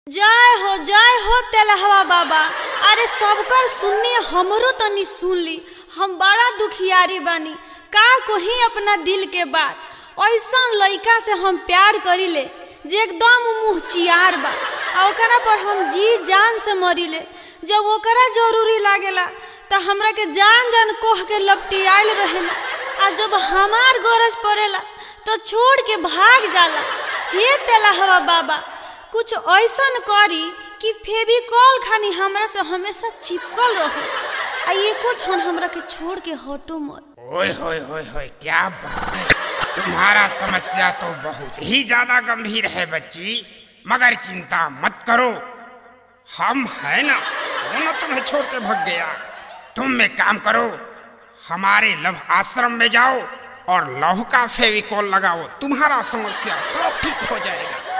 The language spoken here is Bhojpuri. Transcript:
जय हो तेलहवा बाबा। अरे सबकर सुननी हमरो तनी सुन ली। हम बड़ा दुखियारी बानी, का कोही अपना दिल के बात। ऐसा लइका से हम प्यार करीले जे एकदम मुँह चियार बा, ओकरा पर हम जी जान से मरीले। जब ओकरा जरूरी लागेला त हमरा के जान जान कोह के लपटियाल रहेला, आ जब हमार गरज पड़ेला तो छोड़ के भाग जाला। हे तेलहवा बाबा, कुछ ऐसन करी कि फेविकॉल खानी हमरा से हमेशा चिपकल रहो, आ एको क्षण हमरा के छोड़ के हटो मत। ओए होए होए होए, क्या बात है। तुम्हारा समस्या तो बहुत ही ज्यादा गंभीर है बच्ची, मगर चिंता मत करो, हम है ना, वो ना तुम्हें छोड़ के भाग गया। तुम एक काम करो, हमारे लव आश्रम में जाओ और लव का फेविकॉल लगाओ, तुम्हारा समस्या सब ठीक हो जाएगा।